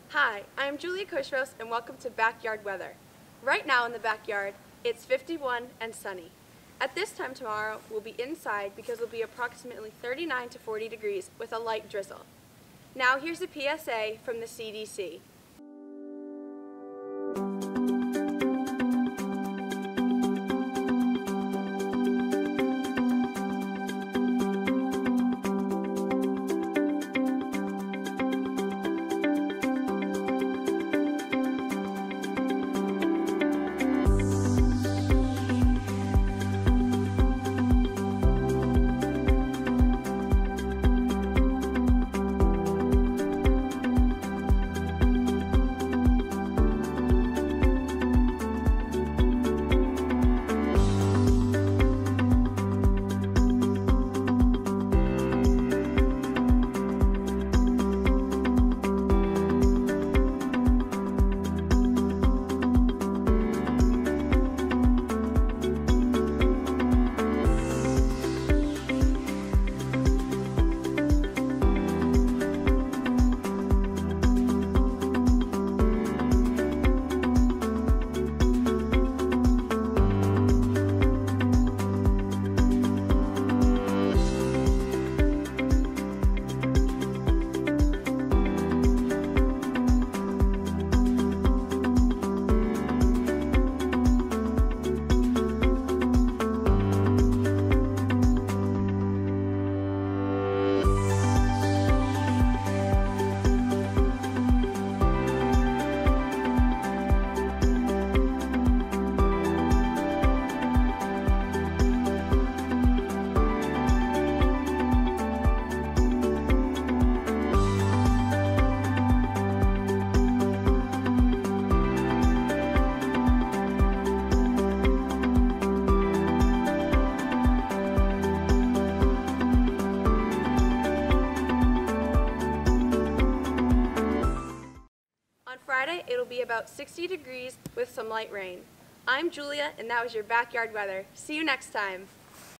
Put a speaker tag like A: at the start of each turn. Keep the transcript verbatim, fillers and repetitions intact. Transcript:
A: Hi, I'm Julia Koshros and welcome to Backyard Weather. Right now in the backyard, it's fifty-one and sunny. At this time tomorrow, we'll be inside because it'll be approximately thirty-nine to forty degrees with a light drizzle. Now here's a P S A from the C D C. On Friday, it'll be about sixty degrees with some light rain. I'm Julia, and that was your backyard weather. See you next time.